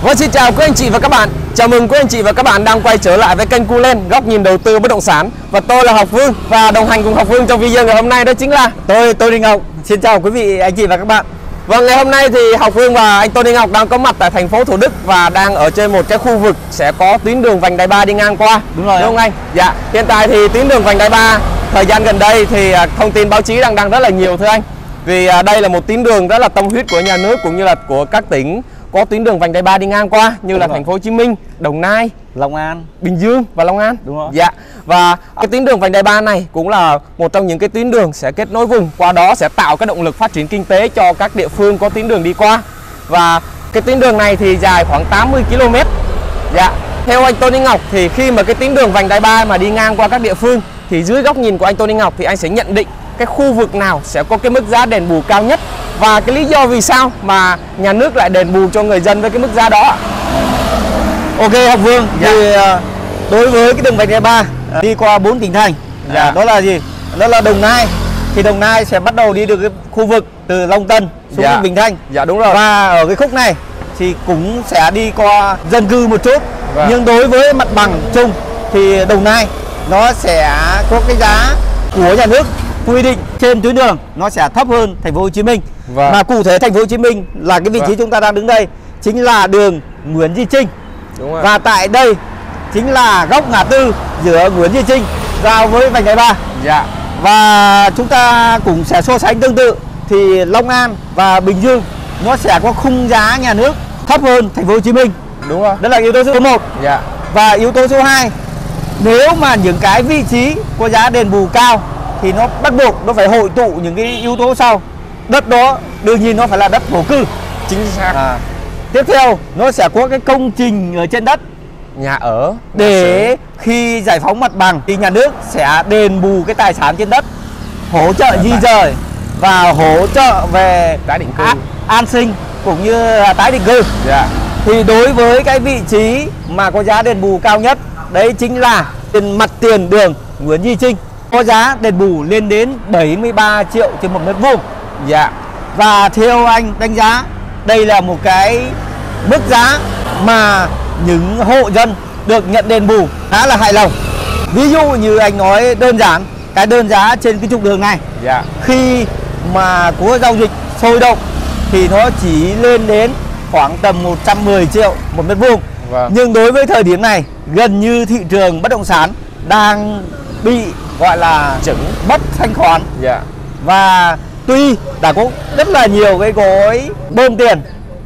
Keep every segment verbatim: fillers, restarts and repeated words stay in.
Vâng, xin chào quý anh chị và các bạn. Chào mừng quý anh chị và các bạn đang quay trở lại với kênh Cú Lên, góc nhìn đầu tư bất động sản. Và tôi là Học Vương, và đồng hành cùng Học Vương trong video ngày hôm nay đó chính là tôi Tô Đình Ngọc. Xin chào quý vị anh chị và các bạn. Vâng, ngày hôm nay thì Học Vương và anh Tô Đình Ngọc đang có mặt tại thành phố Thủ Đức và đang ở trên một cái khu vực sẽ có tuyến đường vành đai ba đi ngang qua. Đúng rồi, đúng không anh? Dạ. Hiện tại thì tuyến đường vành đai ba thời gian gần đây thì thông tin báo chí đang đăng rất là nhiều thưa anh. Vì đây là một tuyến đường rất là tâm huyết của nhà nước cũng như là của các tỉnh có tuyến đường vành đai ba đi ngang qua, như đúng là rồi. Thành phố Hồ Chí Minh, Đồng Nai, Long An, Bình Dương và Long An. Đúng rồi. Dạ. Và cái tuyến đường vành đai ba này cũng là một trong những cái tuyến đường sẽ kết nối vùng, qua đó sẽ tạo cái động lực phát triển kinh tế cho các địa phương có tuyến đường đi qua. Và cái tuyến đường này thì dài khoảng tám mươi ki lô mét. Dạ. Theo anh Tony Ngọc thì khi mà cái tuyến đường vành đai ba mà đi ngang qua các địa phương thì dưới góc nhìn của anh Tony Ngọc thì anh sẽ nhận định cái khu vực nào sẽ có cái mức giá đền bù cao nhất, và cái lý do vì sao mà nhà nước lại đền bù cho người dân với cái mức giá đó? Ok Học Vương, dạ. Thì đối với cái đường vành đai ba đi qua bốn tỉnh thành, dạ. Đó là gì? Đó là Đồng Nai. Thì Đồng Nai sẽ bắt đầu đi được cái khu vực từ Long Tân xuống dạ. Bình Thanh. Dạ đúng rồi. Và ở cái khúc này thì cũng sẽ đi qua dân cư một chút. Vâng. Nhưng đối với mặt bằng chung thì Đồng Nai nó sẽ có cái giá của nhà nước quy định trên tuyến đường nó sẽ thấp hơn thành phố Hồ Chí Minh. Vâng. Mà cụ thể thành phố Hồ Chí Minh là cái vị trí vâng. chúng ta đang đứng đây chính là đường Nguyễn Duy Trinh. Đúng rồi. Và tại đây chính là góc ngã tư giữa Nguyễn Duy Trinh giao với vành đai ba. Dạ. Và chúng ta cũng sẽ so sánh tương tự thì Long An và Bình Dương nó sẽ có khung giá nhà nước thấp hơn thành phố Hồ Chí Minh. Đúng rồi. Đó là yếu tố số một. Dạ. Và yếu tố số hai, nếu mà những cái vị trí có giá đền bù cao thì nó bắt buộc nó phải hội tụ những cái yếu tố sau. Đất đó đương nhiên nó phải là đất thổ cư. Chính xác. À. Tiếp theo nó sẽ có cái công trình ở trên đất, nhà ở, để khi giải phóng mặt bằng thì nhà nước sẽ đền bù cái tài sản trên đất, hỗ trợ di dời và hỗ trợ về tái định cư, an, an sinh cũng như là tái định cư. Yeah. Thì đối với cái vị trí mà có giá đền bù cao nhất đấy chính là trên mặt tiền đường Nguyễn Duy Trinh, có giá đền bù lên đến bảy mươi ba triệu trên một mét vuông. Dạ. Và theo anh đánh giá đây là một cái mức giá mà những hộ dân được nhận đền bù khá là hài lòng. Ví dụ như anh nói đơn giản, cái đơn giá trên cái trục đường này, dạ. khi mà có giao dịch sôi động thì nó chỉ lên đến khoảng tầm một trăm mười triệu một mét vuông. Vâng. Nhưng đối với thời điểm này gần như thị trường bất động sản đang bị gọi là chứng mất thanh khoản. Yeah. Và tuy đã có rất là nhiều cái gói bơm tiền,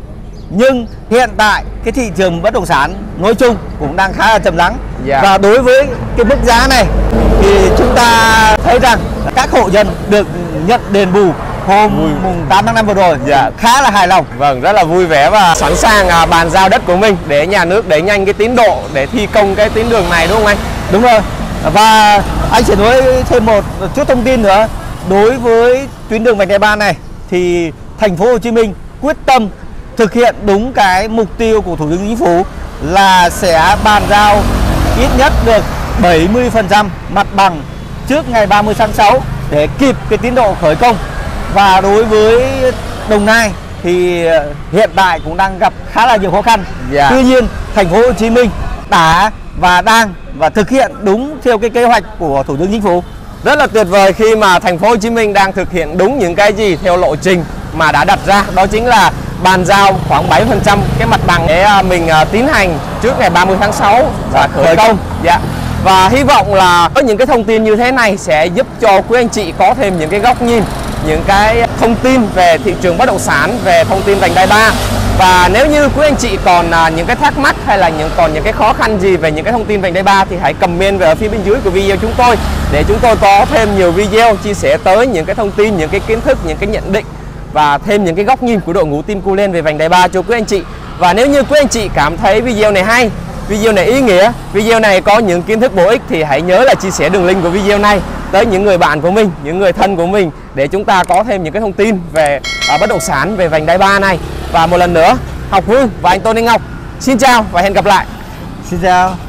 nhưng hiện tại cái thị trường bất động sản nói chung cũng đang khá là trầm lắng. Yeah. Và đối với cái mức giá này thì chúng ta thấy rằng các hộ dân được nhận đền bù hôm vui. mùng tám tháng năm vừa rồi, dạ. khá là hài lòng. Vâng, rất là vui vẻ và sẵn sàng à, bàn giao đất của mình để nhà nước đẩy nhanh cái tiến độ để thi công cái tuyến đường này, đúng không anh? Đúng rồi. Và anh sẽ nói thêm một chút thông tin nữa. Đối với tuyến đường vành đai ba này thì thành phố Hồ Chí Minh quyết tâm thực hiện đúng cái mục tiêu của Thủ tướng Chính phủ là sẽ bàn giao ít nhất được bảy mươi phần trăm mặt bằng trước ngày ba mươi tháng sáu để kịp cái tiến độ khởi công. Và đối với Đồng Nai thì hiện tại cũng đang gặp khá là nhiều khó khăn. Yeah. Tuy nhiên thành phố Hồ Chí Minh đã và đang và thực hiện đúng theo cái kế hoạch của Thủ tướng Chính phủ. Rất là tuyệt vời khi mà thành phố Hồ Chí Minh đang thực hiện đúng những cái gì theo lộ trình mà đã đặt ra, đó chính là bàn giao khoảng bảy phần trăm cái mặt bằng để mình tiến hành trước ngày ba mươi tháng sáu và khởi công. Dạ. Và hy vọng là có những cái thông tin như thế này sẽ giúp cho quý anh chị có thêm những cái góc nhìn, những cái thông tin về thị trường bất động sản, về thông tin vành đai ba. Và nếu như quý anh chị còn à, những cái thắc mắc hay là những còn những cái khó khăn gì về những cái thông tin vành đai ba thì hãy comment về ở phía bên dưới của video chúng tôi để chúng tôi có thêm nhiều video chia sẻ tới những cái thông tin, những cái kiến thức, những cái nhận định và thêm những cái góc nhìn của đội ngũ team Cú Lên về vành đai ba cho quý anh chị. Và nếu như quý anh chị cảm thấy video này hay, video này ý nghĩa, video này có những kiến thức bổ ích thì hãy nhớ là chia sẻ đường link của video này tới những người bạn của mình, những người thân của mình để chúng ta có thêm những cái thông tin về uh, bất động sản, về vành đai ba này. Và một lần nữa, Học Vương và anh Tony Ngọc xin chào và hẹn gặp lại. Xin chào.